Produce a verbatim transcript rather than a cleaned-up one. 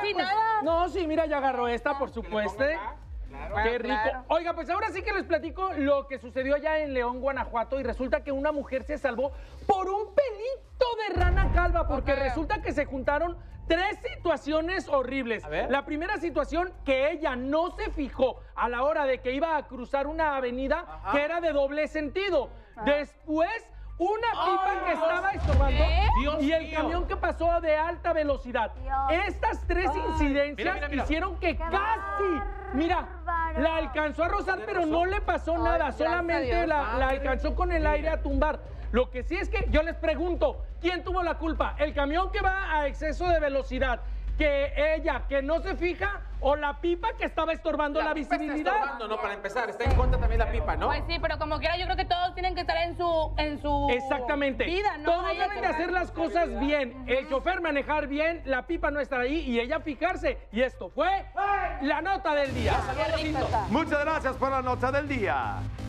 vi pues, nada. No, sí, mira, ya agarró esta, por supuesto. Claro. Qué rico. Claro. Oiga, pues ahora sí que les platico lo que sucedió allá en León, Guanajuato, y resulta que una mujer se salvó por un pelito de rana calva, porque Ok. resulta que se juntaron tres situaciones horribles. A ver. La primera situación, que ella no se fijó a la hora de que iba a cruzar una avenida Ajá. que era de doble sentido. Ah. Después, una pipa Ay, que Dios. estaba estorbando ¿Qué? Dios y el mío. camión que pasó de alta velocidad. Dios. Estas tres Ay. incidencias Mira, mira, mira. hicieron que Qué casi, mira, bárbaro. la alcanzó a rozar, ¿Le pero rozó? no le pasó Ay, nada, gracias a solamente Dios. la, la Madre alcanzó con el mía. aire a tumbar. Lo que sí es que yo les pregunto, ¿quién tuvo la culpa? ¿El camión que va a exceso de velocidad? ¿Que ella, que no se fija? ¿O la pipa que estaba estorbando la, pipa está visibilidad? estorbando, ¿no? Para empezar, está en contra también la pipa, ¿no? Pues sí, pero como quiera, yo creo que todos tienen que estar en su, en su Exactamente. vida, ¿no? Todos Ahí deben de que- hacer las cosas bien. El chofer manejar bien, la pipa no estar ahí y ella fijarse. Y esto fue la nota del día. Qué rico está. Muchas gracias por la nota del día.